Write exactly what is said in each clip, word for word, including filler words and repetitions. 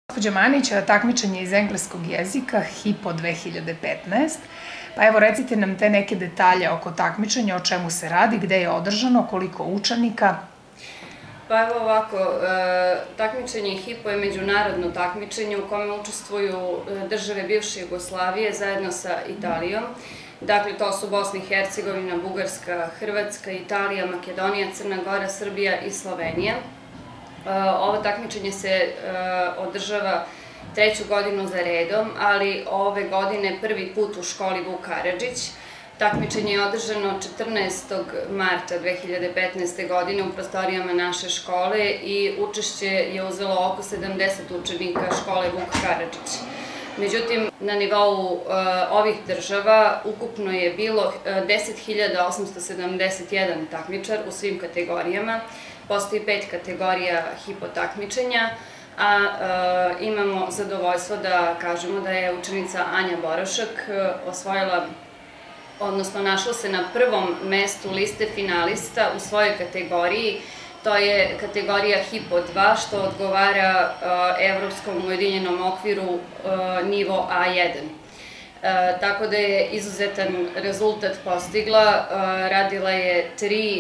Gospođa Manić, takmičenje iz engleskog jezika HIPO dve hiljade petnaest. Pa evo recite nam te neke detalje oko takmičenja, o čemu se radi, gde je održano, koliko učenika. Pa evo ovako, takmičenje HIPO je međunarodno takmičenje u kome učestvuju države bivše Jugoslavije zajedno sa Italijom. Dakle, to su Bosna i Hercegovina, Bugarska, Hrvatska, Italija, Makedonija, Crna Gora, Srbija i Slovenija. Ovo takmičenje se održava treću godinu za redom, ali ove godine prvi put u školi Vuk Karadžić. Takmičenje je održano četrnaestog marta dve hiljade petnaeste. godine u prostorijama naše škole i učešće je uzelo oko sedamdeset učenika škole Vuk Karadžić. Međutim, na nivou ovih država ukupno je bilo deset hiljada osamsto sedamdeset jedan takmičar u svim kategorijama. Postoji pet kategorija HIPO takmičenja, a imamo zadovoljstvo da kažemo da je učenica Anja Borošak osvojila, odnosno našla se na prvom mestu liste finalista u svojoj kategoriji. To je kategorija HIPO dva, što odgovara Evropskom ujedinjenom okviru nivo A jedan. Tako da je izuzetan rezultat postigla. Radila je tri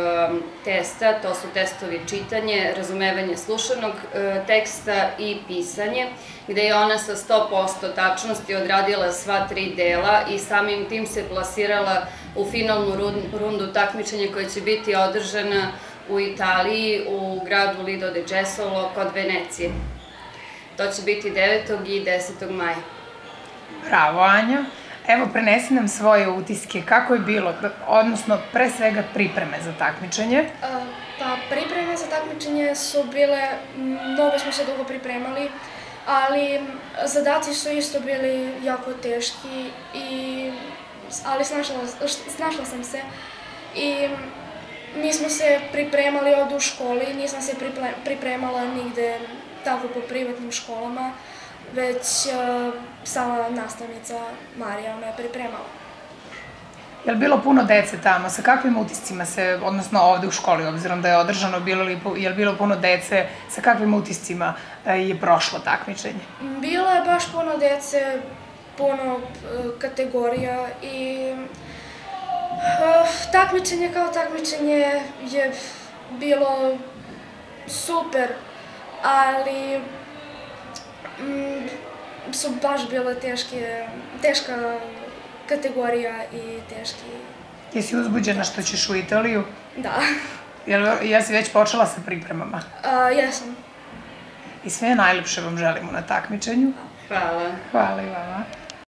testa, to su testovi čitanje, razumevanje slušanog teksta i pisanje, gde je ona sa sto posto tačnosti odradila sva tri dela i samim tim se plasirala u finalnu rundu takmičenja koja će biti održana u Italiji, u gradu Lido de Jesolo kod Venecije. To će biti devetog i desetog maja. Bravo, Anja. Evo, prenesi nam svoje utiske. Kako je bilo, odnosno, pre svega, pripreme za takmičenje? Pa, pripreme za takmičenje su bile, mnogo smo se dugo pripremali, ali zadaci su isto bili jako teški, ali snašla sam se i nismo se pripremali ovde u školi, nisam se pripremala nigde tako po privatnim školama, već sama nastavnica Marija me pripremala. Je li bilo puno dece tamo? Sa kakvim utiscima se, odnosno ovde u školi, obzirom da je održano, je li bilo puno dece, sa kakvim utiscima je prošlo takmičenje? Bilo je baš puno dece, puno kategorija i takmičenje kao takmičenje je bilo super, ali su baš bile teška kategorija i teški... Jesi uzbuđena što ćeš u Italiju? Da. Jesi već počela sa pripremama? Jesam. I sve najlepše vam želimo na takmičenju. Hvala. Hvala i vama.